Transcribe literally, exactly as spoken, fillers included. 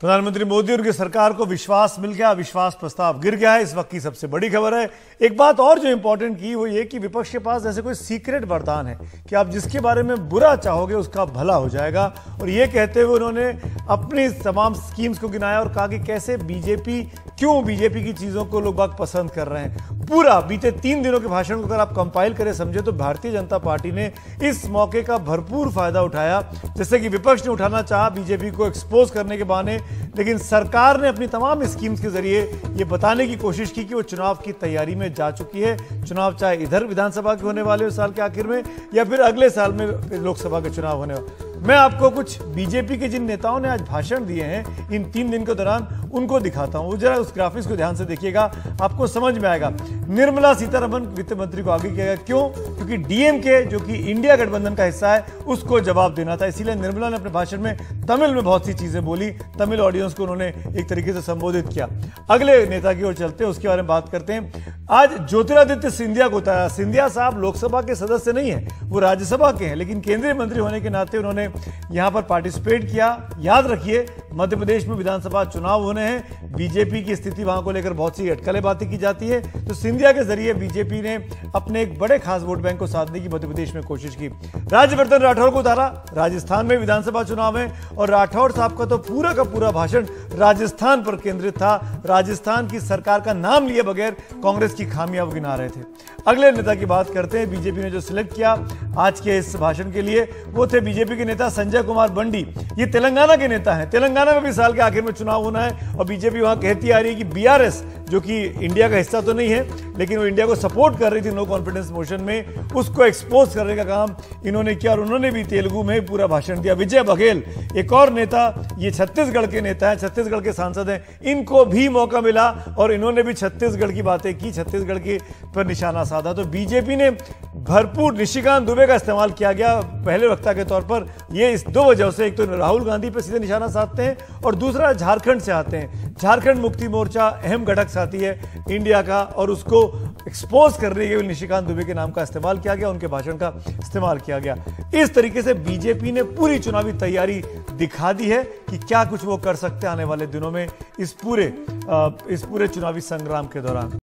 प्रधानमंत्री मोदी और उनकी सरकार को विश्वास मिल गया, विश्वास प्रस्ताव गिर गया है। इस वक्त की सबसे बड़ी खबर है। एक बात और जो इंपॉर्टेंट की वो ये कि विपक्ष के पास ऐसे कोई सीक्रेट वरदान है कि आप जिसके बारे में बुरा चाहोगे उसका भला हो जाएगा। और ये कहते हुए उन्होंने अपनी तमाम स्कीम्स को गिनाया और कहा कि कैसे बीजेपी, क्यों बीजेपी की चीजों को लोग बाग पसंद कर रहे हैं। पूरा बीते तीन दिनों के भाषण को अगर आप कंपाइल करें समझे तो भारतीय जनता पार्टी ने इस मौके का भरपूर फायदा उठाया। जैसे कि विपक्ष ने उठाना चाहा बीजेपी को एक्सपोज करने के बहाने, लेकिन सरकार ने अपनी तमाम स्कीम्स के जरिए ये बताने की कोशिश की कि वो चुनाव की तैयारी में जा चुकी है। चुनाव चाहे इधर विधानसभा के होने वाले साल के आखिर में या फिर अगले साल में लोकसभा के चुनाव होने वाले। मैं आपको कुछ बीजेपी के जिन नेताओं ने आज भाषण दिए हैं इन तीन दिन के दौरान उनको दिखाता हूं। जरा उस ग्राफिक्स को ध्यान से देखिएगा, आपको समझ में आएगा। निर्मला सीतारमण वित्त मंत्री को आगे किया गया, क्यों? क्योंकि डीएमके जो कि इंडिया गठबंधन का हिस्सा है उसको जवाब देना था, इसीलिए निर्मला ने अपने भाषण में तमिल में बहुत सी चीजें बोली। तमिल ऑडियंस को उन्होंने एक तरीके से संबोधित किया। अगले नेता की ओर चलते हैं, उसके बारे में बात करते हैं। आज ज्योतिरादित्य सिंधिया को उतारा। सिंधिया साहब लोकसभा के सदस्य नहीं है, वो राज्यसभा के हैं, लेकिन केंद्रीय मंत्री होने के नाते उन्होंने यहां पर पार्टिसिपेट किया। याद रखिए मध्य प्रदेश में विधानसभा चुनाव होने हैं, बीजेपी की स्थिति वहां को लेकर बहुत सी अटकलें बातें की जाती है, तो सिंधिया के जरिए बीजेपी ने अपने एक बड़े खास वोट बैंक को साधने की मध्य प्रदेश में कोशिश की। राज्यवर्धन राठौर को उतारा। राजस्थान में विधानसभा चुनाव है और राठौर साहब का तो पूरा का पूरा भाषण राजस्थान पर केंद्रित था। राजस्थान की सरकार का नाम लिए बगैर कांग्रेस की खामियां गिना रहे थे। अगले नेता की बात करते हैं। बीजेपी ने जो सिलेक्ट किया आज के इस भाषण के लिए वो थे बीजेपी के नेता संजय कुमार बंडी। ये तेलंगाना के नेता हैं। तेलंगाना में भी साल के आखिर में चुनाव होना है और बीजेपी वहां कहती आ रही है कि बीआरएस जो कि इंडिया का हिस्सा तो नहीं है लेकिन वो इंडिया को सपोर्ट कर रही थी नो कॉन्फिडेंस मोशन में, उसको एक्सपोज करने का काम इन्होंने किया और उन्होंने भी तेलुगु में पूरा भाषण दिया। विजय बघेल एक और नेता, ये छत्तीसगढ़ के नेता हैं, छत्तीसगढ़ के सांसद हैं, इनको भी मौका मिला और इन्होंने भी छत्तीसगढ़ की बातें की, छत्तीसगढ़ की पर निशाना साधा। तो बीजेपी ने भरपूर निशिकांत दुबे का इस्तेमाल किया गया पहले वक्ता के तौर पर। ये इस दो वजह से, एक तो राहुल गांधी पर सीधे निशाना साधते हैं और दूसरा झारखंड से आते हैं। झारखंड मुक्ति मोर्चा अहम घटक साथी है इंडिया का और उसको एक्सपोज करने के लिए निशिकांत दुबे के नाम का इस्तेमाल किया गया, उनके भाषण का इस्तेमाल किया गया। इस तरीके से बीजेपी ने पूरी चुनावी तैयारी दिखा दी है कि क्या कुछ वो कर सकते हैं आने वाले दिनों में इस पूरे इस पूरे चुनावी संग्राम के दौरान।